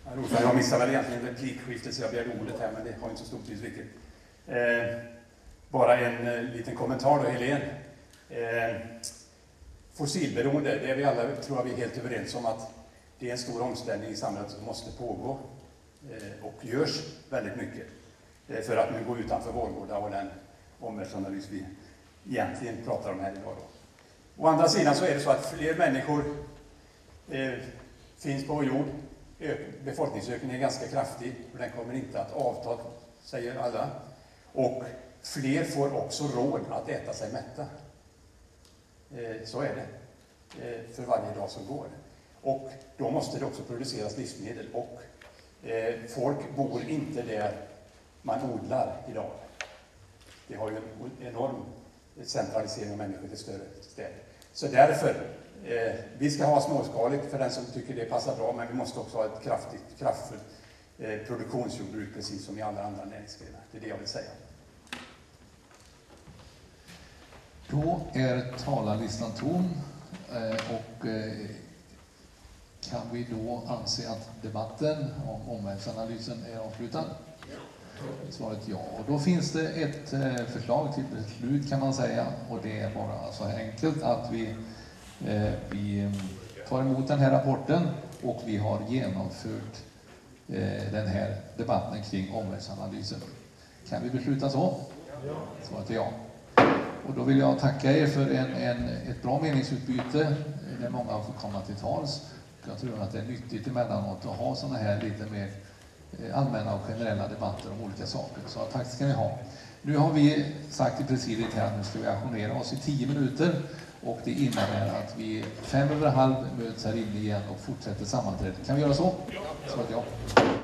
Jag missade väl egentligen replikskiftet så jag begärde ordet här, men det har inte så stort betydelse vilket. Bara en liten kommentar då, Helene. Fossilberoende, det är vi alla, tror jag vi är helt överens om att det är en stor omställning i samhället som måste pågå och görs väldigt mycket för att nu gå utanför Vårgårda och den omvärldsanalys vi egentligen pratar om här idag då. Å andra sidan så är det så att fler människor finns på vår jord. Befolkningsökningen är ganska kraftig och den kommer inte att avta, säger alla. Och fler får också råd att äta sig mätta. Så är det för varje dag som går. Och då måste det också produceras livsmedel. Och folk bor inte där man odlar idag. Det har ju en enorm centralisering av människor till större städer. Så därför, vi ska ha småskaligt för den som tycker det passar bra, men vi måste också ha ett kraftfullt produktionsjordbruk precis som i alla andra näringsgrenar. Det är det jag vill säga. Då är talarlistan tom och kan vi då anse att debatten om omvärldsanalysen är avslutad? Svaret ja. Och då finns det ett förslag till beslut kan man säga, och det är bara så här enkelt att vi tar emot den här rapporten och vi har genomfört den här debatten kring omvärldsanalysen. Kan vi besluta så? Svaret är ja. Och då vill jag tacka er för ett bra meningsutbyte där många har fått komma till tals. Jag tror att det är nyttigt emellanåt att ha sådana här lite mer allmänna och generella debatter om olika saker. Så tack ska ni ha. Nu har vi sagt i presidiet här att nu ska vi ajournera oss i 10 minuter och det innebär att vi 5:05 möts här inne igen och fortsätter sammanträdet. Kan vi göra så? Så att ja.